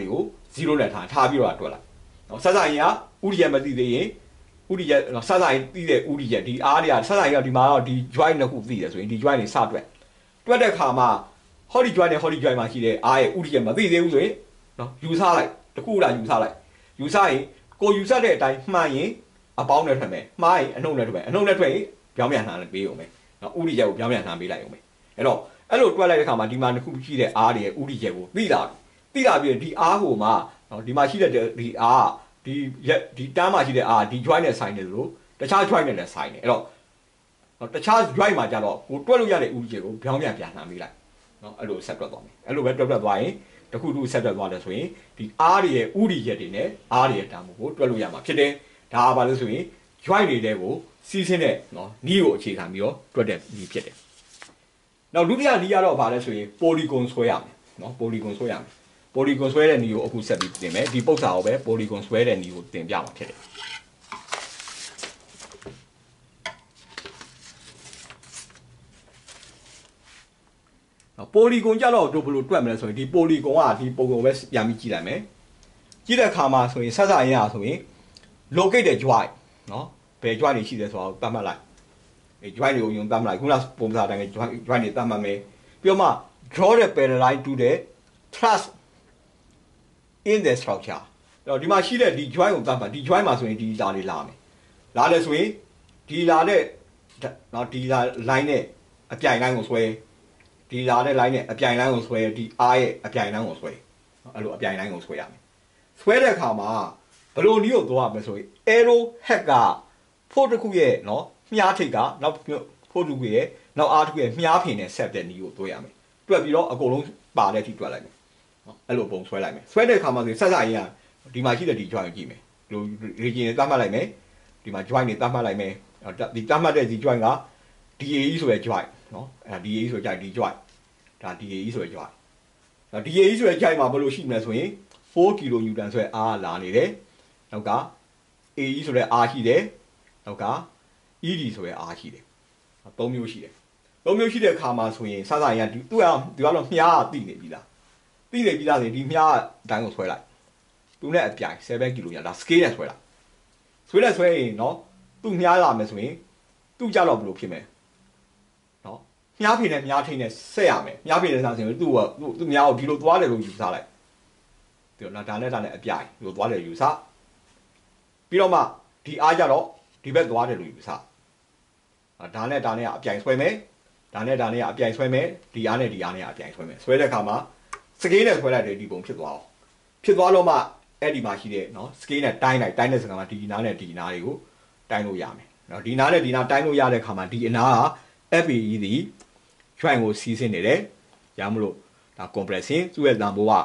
0နဲ့ထားပြီးတော့တွက်လိုက်နော်ဆက်ဆိုင်ကဥဒိယမသိသေးရင်ဥဒိယဆက်ဆိုင်သိတဲ့ဥဒိယဒီအားတွေကဆက်ဆိုင်ကဒီမှာတော့ဒီ joint နှစ်ခုသိတယ်ဆိုရင်ဒီ joint တွေစတွက်တဲ့ခါမှာဟောဒီ joint နဲ့ဟောဒီ joint မှာရှိတဲ့အားရဲ့ဥဒိယမသိသေးဘူးဆိုရင်နော်ယူဆလိုက်တခုလားယူဆလိုက်ယူဆရင်ကိုယူဆတဲ့အတိုင်းမှန်ရင်အပေါင်းနဲ့ထွက်မယ်မှားရင်အနှုတ်နဲ့ထွက်မယ်အနှုတ်နဲ့ထွက်ရင်ပြောင်းပြန်နှာပေးအောင်မယ်နော်ဥဒိယကိုပြောင်းပြန်နှာပေးလိုက်အောင်မယ်အဲ့တော့အဲ့လိုတွက်လိုက်တဲ့ခါမှာဒီမှာတစ်ခုရှိတဲ့အားတွေရဲ့ဥဒိယကိုသိလာပြီးဒီအားကိုမှနော်ဒီမှာရှိတဲ့ဒီအားဒီတန်းမှာရှိတဲ့အားဒီ joint နဲ့ဆိုင်တယ်လို့တခြား joint နဲ့လည်းဆိုင်တယ်အဲ့တော့တခြား joint မှာကြတော့ကိုတွက်လို့ရတဲ့ဥဒိယကိုပြောင်းပြန်နှာပေးလိုက်နော်အဲ့လိုဆက်တွက်သွားမယ်အဲ့လိုပဲတွက်သွားရင်တခုခုဆက်တွက်သွားတယ်ဆိုရင်ဒီအားတွေရဲ့ဥဒိယတွေနဲ့အားတွေရဲ့တန်းမှုကိုတွက်လို့ရမှာဖြစ်တယ်ဒါပါလို့ဆိုရင် joint တွေတဲ့ကိုစီးဆင်းတဲ့နော်နီးကိုအခြေခံပြီးတော့တွက်တဲ့နီးဖြစ်တယ်နောက်ဒုတိယနီးကတော့ဘာလဲဆိုရင် polygon ဆွဲရမယ်နော် polygon ဆွဲရမယ် polygon ဆွဲတဲ့နီးကိုအခုဆက်ပြီးသင်မယ်ဒီပု္ပ္ပာကိုပဲ polygon ဆွဲတဲ့နီးကိုသင်ပြမှာဖြစ်တယ်polygon ကြတော့တို့ဘယ်လိုတွက်မလဲဆိုရင်ဒီ polygon ကဒီပုံကိုပဲပြန်ပြီးကြည့်လိုက်မယ်ကြည့်တဲ့အခါမှာဆိုရင်ဆက်စရင်းဆိုရင် locate တဲ့ joint နော်ဘယ် joint တွေရှိတယ်ဆိုတော့သတ်မှတ်လိုက်အဲ joint တွေကိုယုံသတ်မှတ်လိုက်ခုနပုံစံတိုင်း joint တွေသတ်မှတ်မယ်ပြီးတော့မှ draw the parallel to the thrust in the structure တော့ဒီမှာရှိတဲ့ဒီ joint ကိုသတ်မှတ်ဒီ joint မှာဆိုရင်ဒီလာလေးလာမယ်လာလဲဆိုရင်ဒီလာတဲ့နော်ဒီလာ line နဲ့အပြိုင် line ကိုဆွဲဒီလာတဲ့ line နဲ့အပြိုင် line ကိုဆွဲဒီအားရဲ့အပြိုင် line ကိုဆွဲအဲ့လိုအပြိုင် line ကိုဆွဲရမယ်ဆွဲတဲ့အခါမှာဘယ်လိုနည်းကိုသွားရမလဲဆိုရင် arrow head ကဖို့တစ်ခုရဲ့နော်မြားထိပ်ကနောက်ဖို့တစ်ခုရဲ့နောက်အားတစ်ခုရဲ့မြားဖင်နဲ့ဆက်တဲ့နည်းကိုသွားရမယ်တွက်ပြီးတော့အကုန်လုံးပါတဲ့အထိတွက်လိုက်မယ်နော်အဲ့လိုပုံဆွဲလိုက်မယ်ဆွဲတဲ့အခါမှာဆိုဆက်စရင်းကဒီမှာရှိတဲ့ဒီ joint ကိုကြည့်မယ်ဒီလို region တွေသတ်မှတ်လိုက်မယ်ဒီမှာ joint တွေသတ်မှတ်လိုက်မယ်ဒီသတ်မှတ်တဲ့ဒီ joint က DAE ဆိုတဲ့ joint နော်အဲ့ဒါ DAE ဆိုတဲ့ joint ဒါ DAE ဆိုတဲ့ joint ဒါ DAE ဆိုတဲ့ joint မှာဘယ်လိုရှိမလဲဆိုရင်4 kN ဆိုတဲ့အားလာနေတယ်နောက်က AE ဆိုတဲ့အားရှိတယ်နောက်က ED ဆိုတဲ့အားရှိတယ်၃မျိုးရှိတယ်၃မျိုးရှိတဲ့အခါမှာဆိုရင်စစရင်ကသူကတော့မြားတိနေပြီလားတိနေပြီလားဆိုရင်ဒီမြားအတိုင်းကိုဆွဲလိုက်သူနဲ့အပြိုင်7 kN ဒါ scale နဲ့ဆွဲလိုက်ဆွဲရင်နော်သူ့မြားလာမယ်ဆိုရင်သူ့ကြတော့ဘယ်လိုဖြစ်မလဲနော်မြားဖေနဲ့မြားထိန်နဲ့ဆက်ရမယ်မြားဖေနဲ့ဆက်ဆိုရင်သူ့မြားကိုဒီလိုသွားတယ်လို့ယူဆလိုက်ဒီတော့ဒါနဲ့အပြိုင်ဒီလိုသွားတယ်ယူဆပြီးတော့မှဒီအားကြတော့ဒီဘက်သွားတယ်လို့ယူဆဒါနဲ့ကအပြိုင်ဆွဲမယ်ဒါနဲ့ကအပြိုင်ဆွဲမယ်ဒီအားနဲ့အပြိုင်ဆွဲမယ်ဆွဲတဲ့အခါမှာစကေးနဲ့ဆွဲလိုက်တယ်ဒီပုံဖြစ်သွားတော့မှအဲ့ဒီမှာရှိတဲ့နော်စကေးနဲ့တိုင်းတဲ့စကားမှာဒီနားနဲ့ဒီနားတွေကိုတိုင်းလို့ရမယ်နော်ဒီနားနဲ့ဒီနားတိုင်းလို့ရတဲ့အခါမှာဒီအနားက FAE ဒီ joint ကိုစီးဆင်းနေတယ်ရမလို့ဒါ compression သူ့ရဲ့တန်ဖိုးက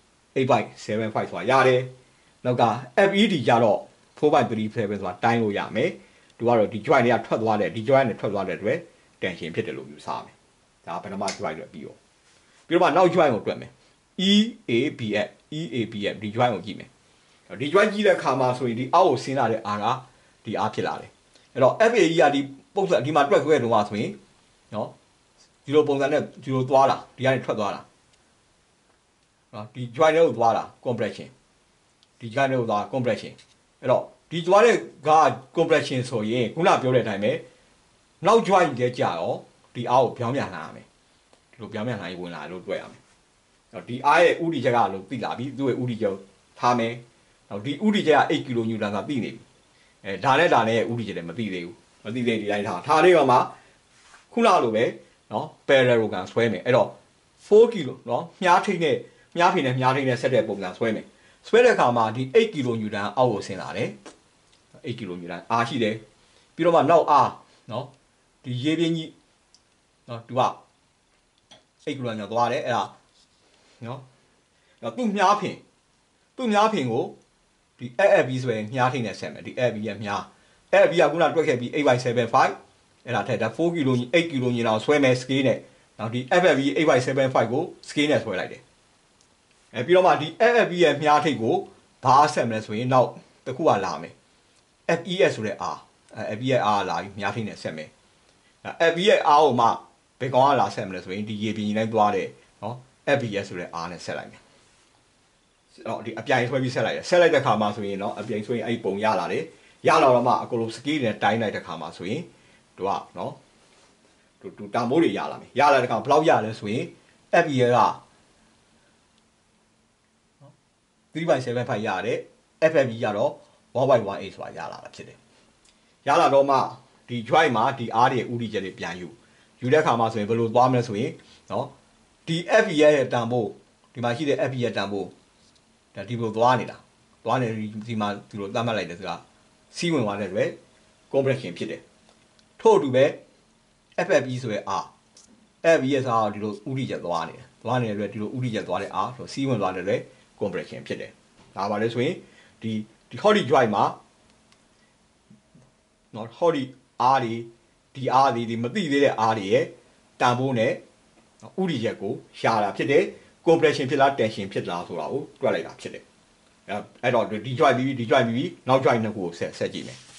8.75 ဆိုတာရတယ်နောက်က FED ကြတော့ 4.37 ဆိုတာတိုင်းလို့ရမယ်သူကတော့ဒီ joint တွေကထွက်သွားတယ်ဒီ joint နဲ့ထွက်သွားတဲ့အတွက် tension ဖြစ်တယ်လို့ယူဆရမယ်ဒါပထမ joint တွေပြီးတော့မှနောက် joint ကိုတွက်မယ် EABF ဒီ joint ကိုကြည့်မယ်ဒီ joint ကြည့်တဲ့အခါမှာဆိုရင်ဒီအောက်ကိုဆင်းလာတဲ့အားကဒီအားဖြစ်လာတယ်အဲ့တော့ FAE ကဒီပုံစံဒီမှာတွက်ခွဲတော့ဆိုရင်နော်ဒီလိုပုံစံနဲ့ဒီလိုသွားတာဒီကနေထွက်သွားတာနော်ဒီ joint တွေကိုသွားတာ compression ဒီ joint တွေကိုသွား compression အဲ့တော့ဒီသွားတဲ့က compression ဆိုရင်ခုနပြောတဲ့အတိုင်းပဲနောက် joint တွေကြာရောဒီအားကိုပြောင်းပြန်လာရမယ်ဒီလိုပြောင်းပြန်လာရင်ဝင်လာလို့တွက်ရမယ်အဲ့တော့ဒီအားရဲ့ဥဒိချက်ကလို့သိလာပြီသူ့ရဲ့ဥဒိချက်ထားမယ်နောက်ဒီဥဒိချက်က8 kN ဆိုတာသိနေပြီအဲဒါနဲ့ဥဒိချက်လည်းမသိသေးဘူးမသိသေးဒီတိုင်းထားလေးတော့မှခုနလိုပဲနော် parallelogram ဆွဲမယ်အဲ့တော့4 kN နော်မြားထိတ်နဲ့မြားဖိနဲ့မြားထိတ်နဲ့ဆက်တဲ့ပုံစံဆွဲမယ်ဆွဲတဲ့အခါမှာဒီ8 kN အောက်ကိုဆင်းလာတယ်8 kN အားရှိတယ်ပြီးတော့မှနောက်အားနော်ဒီရေပြင်းကြီးနော်သူက8 kN သွားတယ်အဲ့ဒါနော်သူ့မြားဖင်ကိုဒီ FFB ဆိုရင်မြားထိတ်နဲ့ဆက်မယ်ဒီ FB ရဲ့မြား FB ကခုနတွက်ခဲ့ပြီး 8.75 အဲ့ဒါထက်ဒါ4 kN 8 kN လောက်ဆွဲမယ် scale နဲ့နောက်ဒီ FFB 8.75 ကို scale နဲ့ဆွဲလိုက်တယ်အဲပြီးတော့မှဒီ FFB ရဲ့မြားထိတ်ကိုဘာဆက်မလဲဆိုရင်နောက်တစ်ခုကလာမယ် FES ဆိုတဲ့ R FB ရဲ့ R လာပြီးမြားထိတ်နဲ့ဆက်မယ် FB ရဲ့ R ကိုမှဘယ်ကောင်ကလာဆက်မလဲဆိုရင်ဒီရေပြင်ကြီးတိုင်းသွားတယ်နော် FBS ဆိုတဲ့ R နဲ့ဆက်လိုက်မယ်ဒီအပြိုင်ဆွဲပြီးဆက်လိုက်တယ်ဆက်လိုက်တဲ့ခါမှာဆိုရင်เนาะအပြိုင်ဆွဲရင်အဲ့ပုံရလာတယ်ရလာတော့မှအကုန်လုံး scale နဲ့တိုင်းလိုက်တဲ့ခါမှာဆိုရင်သူကเนาะသူတန်ဖိုးတွေရလာမယ်ရလာတဲ့ခါဘယ်လောက်ရလဲဆိုရင် FEL က3.75 ရတယ် FFB ကတော့ 1.18 ဆိုတာရလာတာဖြစ်တယ်ရလာတော့မှဒီ joint မှာဒီ R တွေဥတီချက်တွေပြန်ယူတဲ့ခါမှာဆိုရင်ဘယ်လိုသွားမလဲဆိုရင်เนาะဒီ FE ရဲ့တန်ဖိုးဒီမှာရှိတဲ့ FE ရဲ့တန်ဖိုးဒါဒီလိုသွားနေတာသွားနေဒီမှာဒီလိုသတ်မှတ်လိုက်တယ်ဆိုတာစီးဝင်သွားတဲ့အတွက် compression ဖြစ်တယ်ထို့အတူပဲ FFB ဆိုရဲ R FE ရဲ့စာကဒီလိုဥတီချက်သွားနေတဲ့အတွက်ဒီလိုဥတီချက်သွားတဲ့ R ဆိုစီးဝင်သွားတဲ့အတွက် compression ဖြစ်တယ်ဒါပါလေဆိုရင်ဒီ hot joint မှာเนาะ hot R တွေဒီ R တွေဒီမသိသေးတဲ့ R တွေရဲ့တန်ဖိုးနဲ့ဥတီချက်ကိုရှာတာဖြစ်တယ် compression ဖြစ်လား tension ဖြစ်လားဆိုတာကိုတွက်လိုက်တာဖြစ်တယ်အဲ့တော့ဒီ joint ပြီးနောက် joint နှစ်ခုကိုဆက်ကြည့်မယ်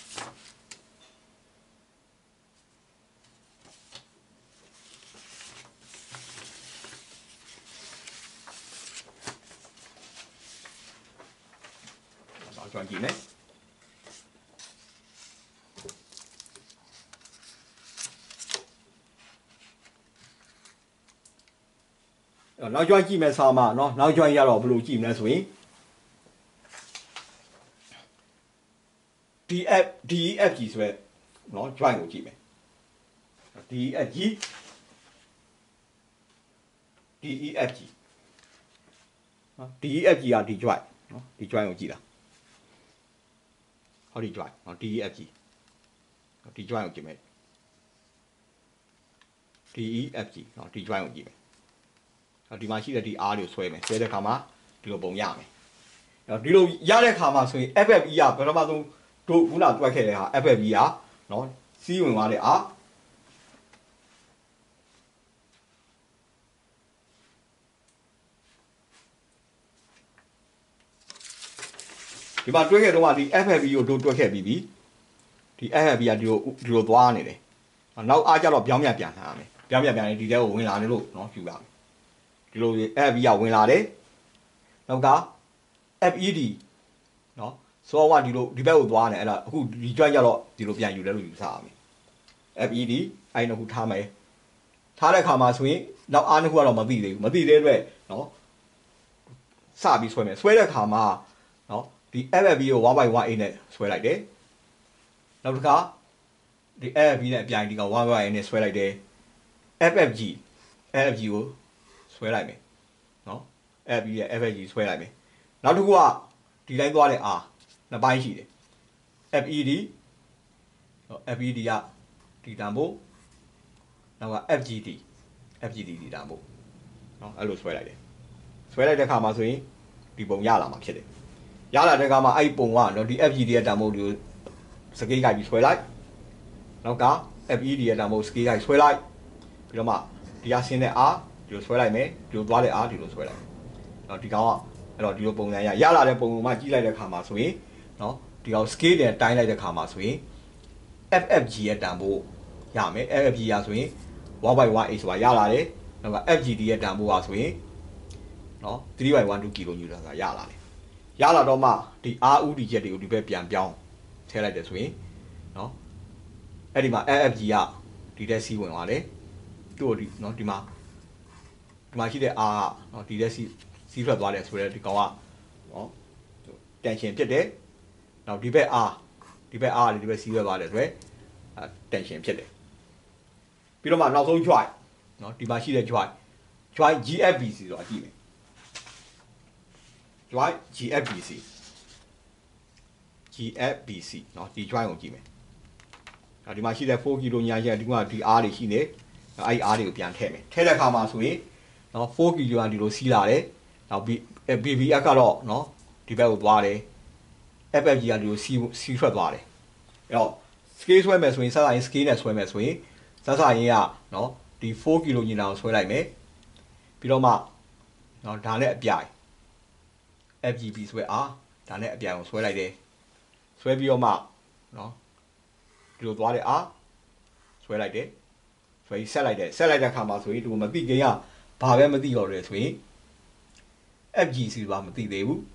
နောက် joint ကြည့်မယ်နောက် joint ကြည့်မယ်စာမှာเนาะနောက် joint ရတော့ဘယ်လိုကြည့်မလဲဆိုရင် DEFG ဆိုရဲเนาะ joint ကိုကြည့်မယ် DEFG เนาะ DEFG ကဒီ joint เนาะဒီ joint ကိုကြည့်တာဟောဒီ joint เนาะ DEFG ဒီ joint ကိုကြည့်မယ် DEFG เนาะဒီ joint ကိုကြည့်မယ်ဒီမှာရှိတဲ့ဒီ R တွေကိုဆွဲမယ်ဆွဲတဲ့အခါမှာဒီလိုပုံရမယ်ဒီလိုရတဲ့အခါမှာဆိုရင် FFE ကဘယ်တော့မှဆုံးတို့ခုနတွက်ခဲ့တဲ့ဟာ FFE ကเนาะစီးဝင်သွားတဲ့ R ဒီမှာတွက်ခဲ့တော့ဒီ FFE ကိုတို့တွက်ခဲ့ပြီးပြီဒီ FFE ကဒီလိုသွားနေတယ်နောက်အားကြတော့ပြောင်းပြန်လှန်ရမယ်ပြောင်းပြန်နေဒီတဲကိုဝင်လာနေလို့เนาะယူရမယ်ဒီလို FB ကဝင်လာတယ်နောက်က FED เนาะဆိုတော့ဒီလိုဒီဘက်ကိုသွားနေအဲ့ဒါအခုဒီ joint ကြတော့ဒီလိုပြန်ယူတယ်လို့ယူဆရမယ် FED အဲ့နှစ်ခုထားမယ်ထားတဲ့ခါမှာဆိုရင်နောက်အားနှစ်ခုကတော့မသိသေးဘူးမသိသေးတဲ့အတွက်เนาะစပြီးဆွဲမယ်ဆွဲတဲ့ခါမှာเนาะဒီ FFB ကို 1.18 နဲ့ဆွဲလိုက်တယ်နောက်တစ်ခါဒီ FFB နဲ့အပြိုင်ဒီက 1.18 နဲ့ဆွဲလိုက်တယ် FFG ကိုဆွဲလိုက်မယ်เนาะ FB ရဲ့ FFG ဆွဲလိုက်မယ်နောက်တစ်ခုကဒီတိုင်းသွားတဲ့ R နှစ်ပိုင်းရှိတယ် FED ကဒီတန်ဖို့နောက်က FGD ဒီတန်ဖို့เนาะအဲ့လိုဆွဲလိုက်တယ်ဆွဲလိုက်တဲ့ခါမှာဆိုရင်ဒီပုံရလာမှာဖြစ်တယ်ရလာတဲ့ခါမှာအဲ့ပုံကเนาะဒီ FGD ရဲ့တန်ဖို့ဒီစကေးကိုက်ပြီးဆွဲလိုက်နောက်က FED ရဲ့တန်ဖို့စကေးကိုက်ဆွဲလိုက်ပြီးတော့မှဒီအဆင်းတဲ့ R ဒီလိုဆွဲလိုက်မယ်ဒီလိုသွားတဲ့ R ဒီလိုဆွဲလိုက်เนาะဒီကောင်ကအဲ့တော့ဒီလိုပုံစံရလာတဲ့ပုံကိုမှကြည့်လိုက်တဲ့ခါမှာဆိုရင်เนาะဒီကောင် scale နဲ့တိုင်းလိုက်တဲ့ခါမှာဆိုရင် FFG ရဲ့တန်ဖိုးရမယ် FFG ရဆိုရင် 1.18 ဆိုတာရလာတယ်နောက်က FGD ရဲ့တန်ဖိုးပါဆိုရင်เนาะ 3.12 kNဆိုတာရလာတယ်ရလာတော့မှဒီ R ဥတီချက်တွေကိုဒီဘက်ပြန်ပြောင်းထည့်လိုက်တယ်ဆိုရင်เนาะအဲ့ဒီမှာ FFG ကဒီတက်စီးဝင်သွားတယ်သူ့ကိုဒီเนาะဒီမှာရှိတဲ့ R ကเนาะဒီတက်စီးထွက်သွားတယ်ဆိုတော့ဒီကောင်ကเนาะ tension ဖြစ်တယ်နောက်ဒီဘက် R ဒီဘက်စီးထွက်သွားတဲ့အတွက် tension ဖြစ်တယ်ပြီးတော့မှနောက်ဆုံး joint เนาะဒီမှာရှိတဲ့ joint GFBC ဆိုတာကြည့်မယ် joint GFBC เนาะဒီ joint ကိုကြည့်မယ်ဒီမှာရှိတဲ့ 4 kg ညာချက်ဒီကဒီ R တွေရှိနေအဲ့ R တွေကိုပြန်ထည့်မယ်ထည့်တဲ့အခါမှာဆိုရင်เนาะ4 kg ကဒီလိုစီးလာတယ်နောက် BBF ကတော့เนาะဒီဘက်ကိုသွားတယ် FFG ကဒီလိုစီးထွက်သွားတယ်အဲ့တော့ scale ဆွဲမယ်ဆိုရင်စစရင် scale နဲ့ဆွဲမယ်ဆိုရင်စစရင်ကเนาะဒီ4 kg ညီလာကိုဆွဲလိုက်မယ်ပြီးတော့မှเนาะဒါနဲ့အပြိုင် FGB ဆွဲအားဒါနဲ့အပြိုင်ကိုဆွဲလိုက်တယ်ဆွဲပြီးတော့မှเนาะဒီလိုသွားတယ်အားဆွဲလိုက်တယ်ဆွဲပြီးဆက်လိုက်တဲ့အခါမှာဆိုရင်ဒီမသိခင်ကဘာပဲမသိတော့တယ်ဆိုရင် FGC ဘာမသိသေးဘူး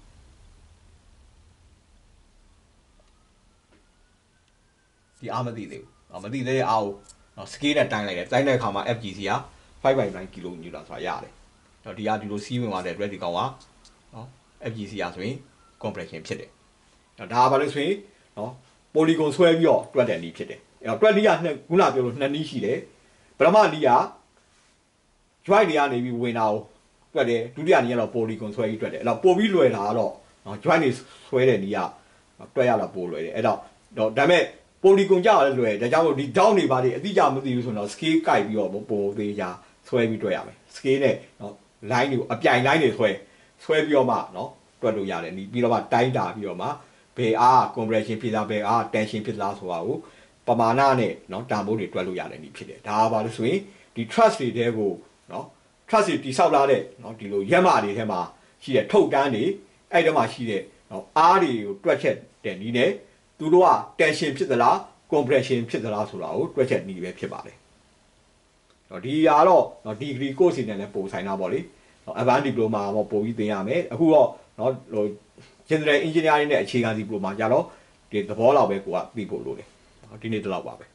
ဒီအားမသိသေးဘူးမသိသေးတဲ့အားကိုနော် scale နဲ့တိုင်းလိုက်တယ်တိုင်းတဲ့အခါမှာ FGC က 5.9 kN ဆိုတာရတယ်တော့ဒီကဒီလိုစီးဝင်သွားတဲ့အတွက်ဒီကောင်ကနော် FGC ရဆိုရင် compression ဖြစ်တယ်ဒါကဘာလို့ဆိုရင်နော် polygon ဆွဲပြီးတော့တွက်တဲ့နည်းဖြစ်တယ်အဲ့တော့တွက်နည်းကခုနပြောလို့နှစ်နည်းရှိတယ်ပထမနည်းက joint တွေကနေပြီးဝင်တာကိုတွက်တယ်ဒုတိယနည်းကတော့ polygon ဆွဲပြီးတွက်တယ်အဲ့တော့ပို့ပြီးလွယ်တာကတော့နော် joint တွေဆွဲတဲ့နည်းကတွက်ရတာပို့လွယ်တယ်အဲ့တော့ဒါပေမဲ့ polygon ကြောက်လည်းလွယ်ဒါကြောင့်မို့ဒီ down တွေပါလေအတိအကျမသိဘူးဆိုတော့ scale ကိုက်ပြီးတော့ပို့သေးချာဆွဲပြီးတွက်ရမယ် scale နဲ့နော် line တွေကိုအပြိုင် line တွေဆွဲပြီးတော့မှနော်တွက်လို့ရတယ်ပြီးတော့မှတိုင်းတာပြီးတော့မှဘယ်အား compression ဖြစ်လားဘယ်အား tension ဖြစ်လားဆိုတာကိုပမာဏနဲ့နော်တန်ဖိုးတွေတွက်လို့ရတယ်ဖြစ်တယ်ဒါကဘာလို့ဆိုရင်ဒီ trust တွေတဲကိုနော် trust တွေတိဆောက်လာတဲ့နော်ဒီလိုရက်မတွေထဲမှာရှိတဲ့ထုတ်တန်းတွေအဲ့တော့မှရှိတဲ့နော်အားတွေကိုတွက်ချက်တဲ့နည်းနဲ့သူတို့က tension ဖြစ်သလား compression ဖြစ်သလားဆိုတာကိုတွက်ချက်နည်းပဲဖြစ်ပါတယ်တော့ဒီကတော့နော် degree course တွေနဲ့လည်းပို့ဆိုင်တာပေါ့လေနော် advanced diploma ပေါ့ပို့ပြီးသင်ရမယ်အခုတော့နော်ဟို general engineering နဲ့အခြေခံစီ diploma ကြတော့ဒီသဘောလောက်ပဲကိုကသိဖို့လိုတယ်ဒီနေ့တလောက်ပါပဲ